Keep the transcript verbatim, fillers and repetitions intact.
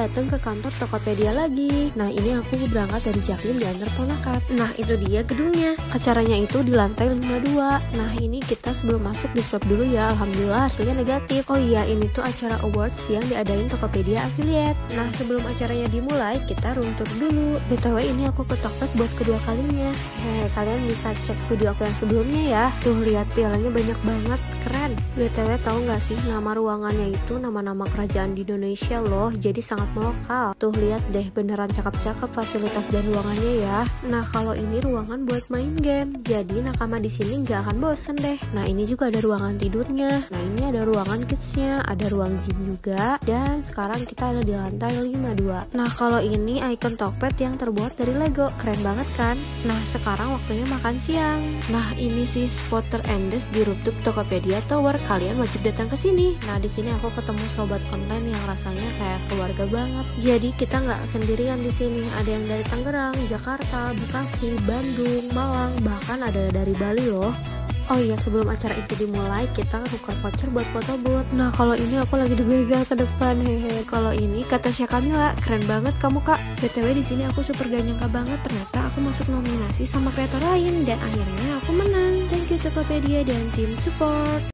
datang ke kantor Tokopedia lagi. Nah ini aku berangkat dari Jaktim diantar ponakan. Nah itu dia gedungnya. Acaranya itu di lantai lima puluh dua. Nah ini kita sebelum masuk di swab dulu ya. Alhamdulillah hasilnya negatif. Oh iya, ini tuh acara awards yang diadain Tokopedia Affiliate. Nah sebelum acaranya dimulai kita room tour dulu. B T W ini aku ke Tokped buat kedua kalinya. Hei, kalian bisa cek video aku yang sebelumnya ya. Tuh lihat pialanya banyak banget, keren. B T W tahu nggak sih nama ruangannya itu nama-nama kerajaan di Indonesia loh. Jadi sangat melokal. Tuh lihat deh, beneran cakep-cakep fasilitas dan ruangannya ya. Nah kalau ini ruangan buat main game. Jadi nakama di sini nggak akan bosen deh. Nah ini juga ada ruangan tidurnya. Nah ini ada ruangan kidsnya, ada ruang gym juga. Dan sekarang kita ada di lantai lima puluh dua. Nah kalau ini ikon Tokped yang terbuat dari Lego, keren banget kan? Nah sekarang waktunya makan siang. Nah ini sih spot terendes di rooftop Tokopedia Tower. Kalian wajib datang ke sini. Nah di sini aku ketemu sobat konten yang rasanya kayak keluarga banget. Jadi kita nggak sendirian di sini. Ada yang dari Tangerang, Jakarta, Bekasi, Bandung, Malang, bahkan ada dari Bali loh. Oh iya, sebelum acara itu dimulai, kita tukar voucher buat foto booth. Nah, kalau ini aku lagi dibegal ke depan, hehe. Kalau ini kata Tasya Kamila, keren banget kamu kak. B T W di sini aku super gak nyangka banget, ternyata aku masuk nominasi sama kreator lain dan akhirnya aku menang. Thank you Tokopedia dan tim support.